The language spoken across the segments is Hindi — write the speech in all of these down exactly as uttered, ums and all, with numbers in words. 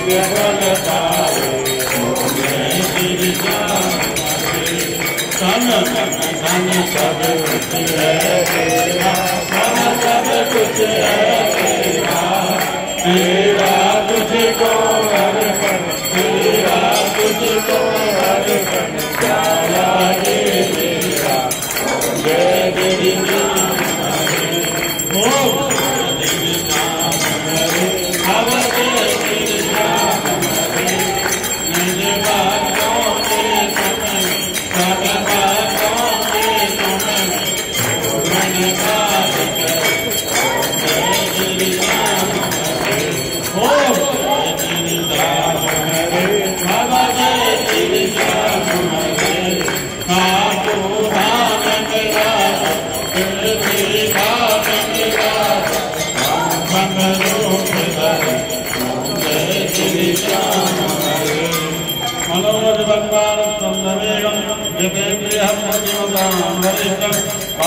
धन धन धन सब कुछ है तेरा, धन सब कुछ है तेरा, तेरा तुझको अर्पण, तेरा तुझको अर्पण, प्यारा ये मेरा जय गिरि नाम हरे, ओम गिरि नाम हरे, अब जय गिरि नाम हरे, निज बातों के समय सब बातों के समय पूर्ण काज कर, जय गिरि नाम हरे, ओम जय गिरि नाम हरे, अब जय गिरि नाम हरे, खाटू धाम मेरा गिरधि घाट मेरा बम रूप धरे, जय गिरि नाम हरे, मनोज बंगाल संदमेगम यतेन्द्रियं प्रतिमतां वरिष्ठं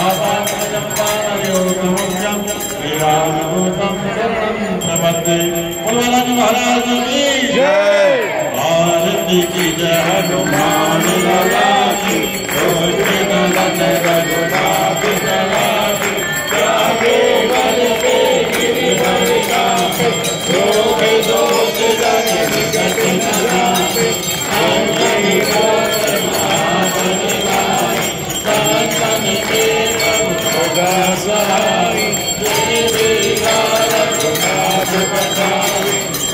पापात्मजम्पानयोगमुख्यं श्रीरामदूतं शरणं प्रपद्ये। बोलो महाराज की जय, भारत की जय, हनुमान लाला की, रोके नलन रघुनाथ चला की, जागे बल के गिरिवर नाथ, रोके दोष जन निकट न नाथ, अंजनी गोत्र महाजन गाय, संतन के प्रभु सदा सहाय, जय जय रघुनाथ बचाए,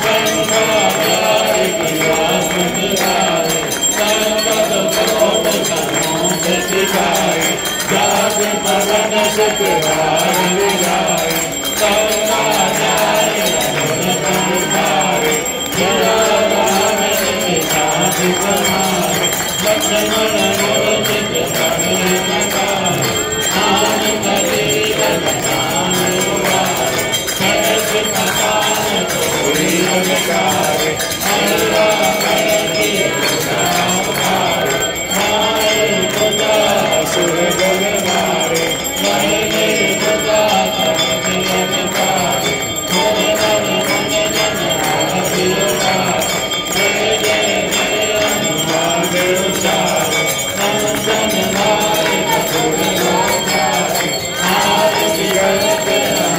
गंगाधार की आसुत गाए, संपद भोग करों से सिखाए, जाग पवन सुख हार गाए, गंगा जाए रघुन संहारे, जया राम के साथ समारे, लक्ष्मण मूर्ति सने नकारे, आन करे रघुनाथ उबारे, सहस कपाल तोरी ललकारे, अरवा करती उठाव भारे, मारे खुदा असुर बल मारे, मरने खुदा करत अवतारे, मोर मन मन जन आरती उतारे, जय जय जय हनुमान उचारे, नंदन नायक असुर लोकारे, आरती करते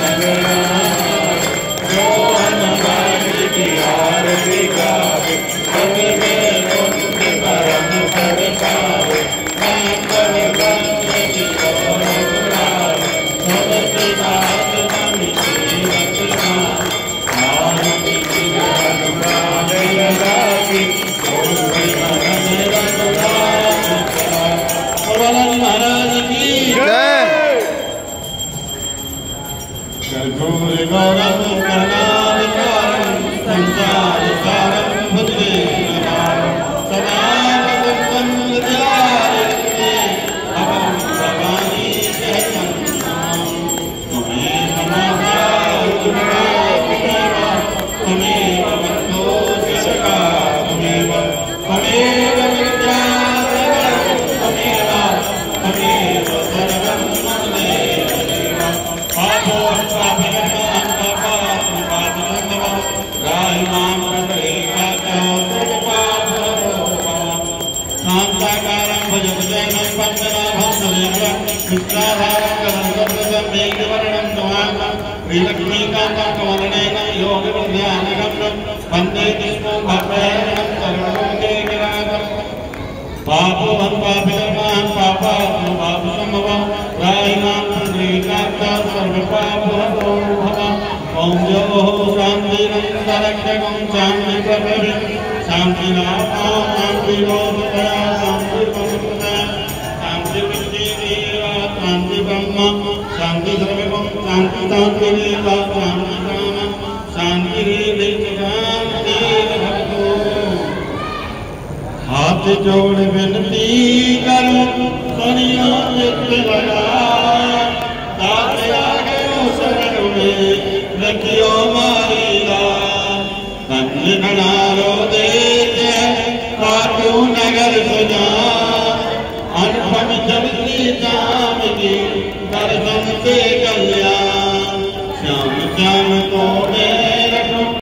अनंत जो हनुमान की आरती गावे, पद में कुंज परम पद पावे, मंगल गंगे की ओर बुलावे, तुलसी दास मन जीवत नाम, आरती की हनुमान लगा की, ओम मन रघुनाथ चला। बोलो महाराज की जय। कर्पूर गौरम करुणावतारम, संसार सारम भुजगेन्द्रहारम, सदानन्दं हृदयारण्ये अहं भवानी शरणं नमामि। त्वमेव मातापिता त्वमेव बन्धुः सखा त्वमेव, त्वमेव विद्याधरः त्वमेव, त्वमेव सर्वं मम देव देव। पापो पापगतां पापात्म पापगन्धवं, राहि मां प्रपरीक्षातः सर्वपापहरो। शान्ताकारं भुजगशयनं पद्मनाभं सुरेन्द्रं, शुक्लाधारं गगनसदृशं मेघवर्णं तवामं, श्रीलक्ष्मीकान्तं कमलनयनं योगविद्यानगम्यं, वन्दे विष्णुं भवभयहरणं सर्वलोके किरातं। पापोऽहं पापिकर्माहं पापात्म पापसम्भवं, राहि मां पुण्डरीकाक्षः सर्वपापहरो भव। ॐ योः शान्तिरन्तरिक्षं शान्तिप्रभविं, शान्तिनाथो शान्तिरोधया शान्तिर्भवतु, शान्तिर्विद्येदेव शान्तिब्रह्म शान्तिर्विभं शान्तिशान्तिरेव शान्तिकामं शान्तिरेधिशान्तिर्भवतु। हाथ जोड़ विनती करो सुनियो चित्त लगाए, दास आगे शरण में रखियो मारी रात, धन्य घनारो देश काटू नगर सुजा, अनुपम जगती जाम की दर्शन से